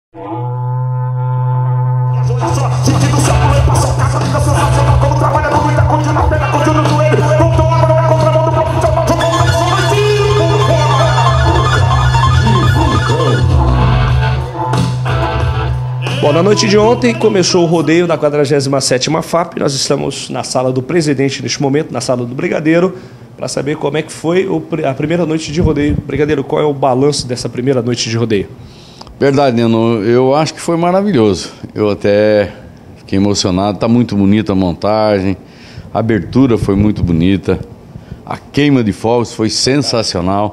Bom, na noite de ontem começou o rodeio da 47ª FAP. Nós estamos na sala do presidente neste momento, na sala do Brigadeiro, para saber como é que foi a primeira noite de rodeio. Brigadeiro, qual é o balanço dessa primeira noite de rodeio? Verdade, Neno, eu acho que foi maravilhoso. Eu até fiquei emocionado, está muito bonita a montagem, a abertura foi muito bonita, a queima de fogos foi sensacional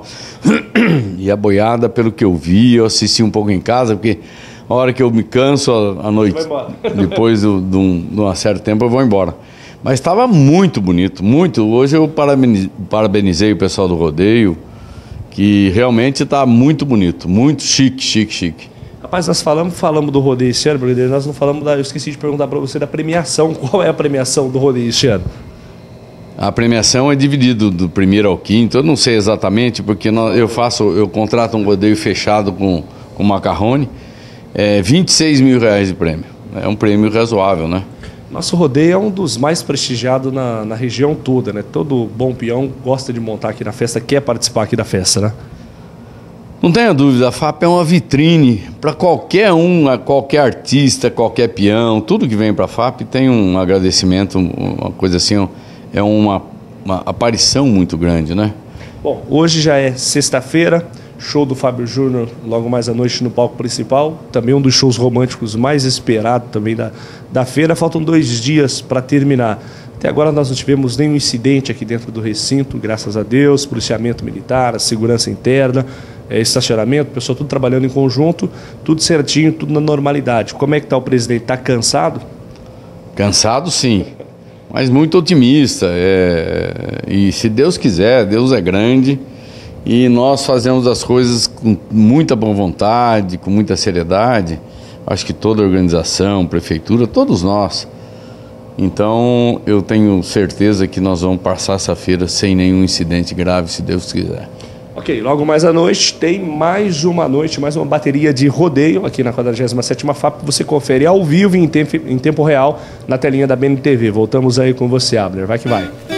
e a boiada, pelo que eu vi, eu assisti um pouco em casa, porque a hora que eu me canso à noite, depois de um certo tempo eu vou embora. Mas estava muito bonito, muito. Hoje eu parabenizei o pessoal do rodeio, que realmente está muito bonito, muito chique. Rapaz, nós falamos do rodeio esse ano, Brigadeiro, nós não falamos eu esqueci de perguntar para você da premiação. Qual é a premiação do rodeio esse ano? A premiação é dividida do primeiro ao quinto, eu não sei exatamente, porque eu contrato um rodeio fechado com macarrone. R$26 mil de prêmio. É um prêmio razoável, né? Nosso rodeio é um dos mais prestigiados na região toda, né? Todo bom peão gosta de montar aqui na festa, quer participar aqui da festa, né? Não tenha dúvida, a FAP é uma vitrine para qualquer qualquer artista, qualquer peão, tudo que vem para a FAP tem um agradecimento, uma coisa assim, é uma aparição muito grande, né? Bom, hoje já é sexta-feira, show do Fábio Júnior logo mais à noite no palco principal, também um dos shows românticos mais esperados também da feira. Faltam 2 dias para terminar. Até agora nós não tivemos nenhum incidente aqui dentro do recinto, graças a Deus, policiamento militar, a segurança interna, estacionamento, pessoal tudo trabalhando em conjunto, tudo certinho, tudo na normalidade. Como é que está o presidente? Está cansado? Cansado sim, mas muito otimista. E se Deus quiser, Deus é grande. E nós fazemos as coisas com muita boa vontade, com muita seriedade. Acho que toda a organização, prefeitura, todos nós. Então, eu tenho certeza que nós vamos passar essa feira sem nenhum incidente grave, se Deus quiser. Ok, logo mais à noite tem mais uma bateria de rodeio aqui na 47ª FAP. Você confere ao vivo em tempo real na telinha da BNTV. Voltamos aí com você, Abner. Vai que vai.